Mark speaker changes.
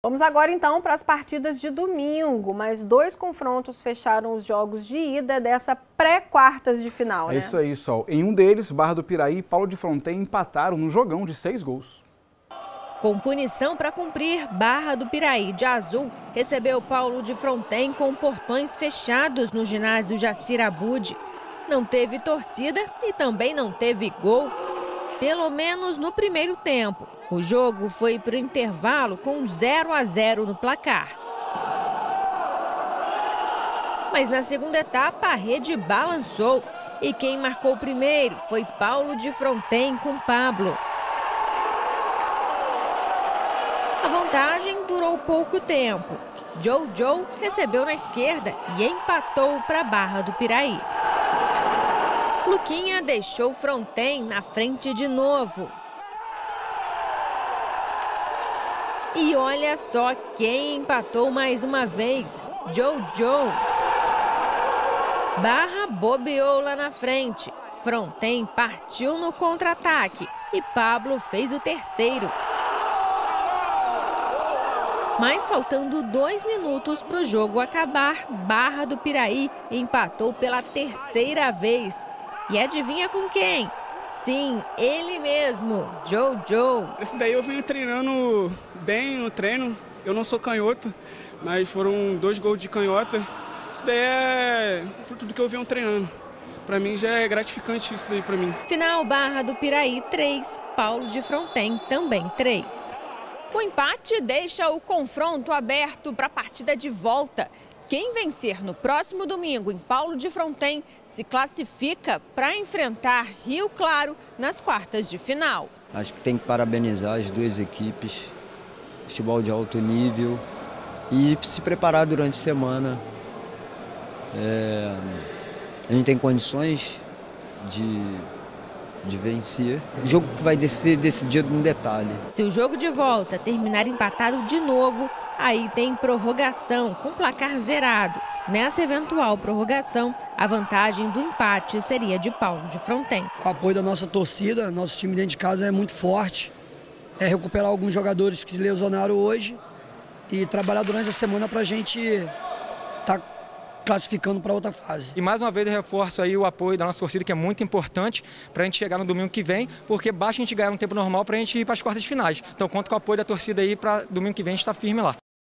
Speaker 1: Vamos agora então para as partidas de domingo, mas 2 confrontos fecharam os jogos de ida dessa pré-quartas de final, né?
Speaker 2: É isso aí, Sol. Em um deles, Barra do Piraí e Paulo de Fronten empataram num jogão de 6 gols.
Speaker 3: Com punição para cumprir, Barra do Piraí de azul recebeu Paulo de Fronten com portões fechados no ginásio Jacir Abud. Não teve torcida e também não teve gol, pelo menos no primeiro tempo. O jogo foi para o intervalo com 0-0 no placar. Mas na segunda etapa a rede balançou e quem marcou primeiro foi Paulo de Fronten com Pablo. A vantagem durou pouco tempo. Jojo recebeu na esquerda e empatou para Barra do Piraí. Luquinha deixou Fronten na frente de novo. E olha só quem empatou mais uma vez, Jojo. Barra bobeou lá na frente. Fronten partiu no contra-ataque e Pablo fez o terceiro. Mas faltando 2 minutos para o jogo acabar, Barra do Piraí empatou pela terceira vez. E adivinha com quem? Sim, ele mesmo, Jojo.
Speaker 4: Esse daí eu venho treinando bem no treino. Eu não sou canhoto, mas foram 2 gols de canhota. Isso daí é fruto do que eu venho treinando. Para mim já é gratificante isso daí para mim.
Speaker 3: Final Barra do Piraí 3, Paulo de Fronten também 3. O empate deixa o confronto aberto para a partida de volta. Quem vencer no próximo domingo em Paulo de Fronten se classifica para enfrentar Rio Claro nas quartas de final.
Speaker 5: Acho que tem que parabenizar as 2 equipes, futebol de alto nível e se preparar durante a semana. A gente tem condições de vencer. Jogo que vai ser decidido no detalhe.
Speaker 3: Se o jogo de volta terminar empatado de novo, aí tem prorrogação com placar zerado. Nessa eventual prorrogação, a vantagem do empate seria de Paulo de Fronten.
Speaker 6: Com o apoio da nossa torcida, nosso time dentro de casa é muito forte. É recuperar alguns jogadores que lesionaram hoje e trabalhar durante a semana para a gente estar classificando para outra fase.
Speaker 7: E mais uma vez eu reforço aí o apoio da nossa torcida, que é muito importante para a gente chegar no domingo que vem, porque basta a gente ganhar um tempo normal para a gente ir para as quartas de finais. Então conto com o apoio da torcida aí para domingo que vem a gente estar firme lá.